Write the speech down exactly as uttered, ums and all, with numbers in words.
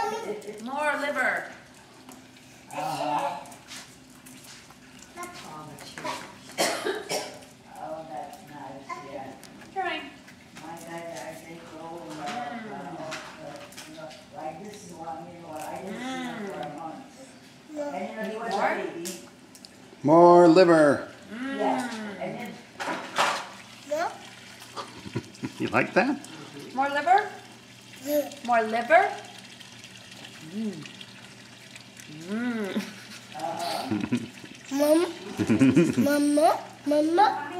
More liver. Uh-huh. Oh, that's nice, yeah. Trying. My guy, I think, roll and, uh, uh, like this is one, you know, I didn't see him for a month. And you know, he was More? a baby. More liver. Yes, and then, You like that? More liver? More liver? Mmm. Mmm. uh, Mom, Mama, Mama.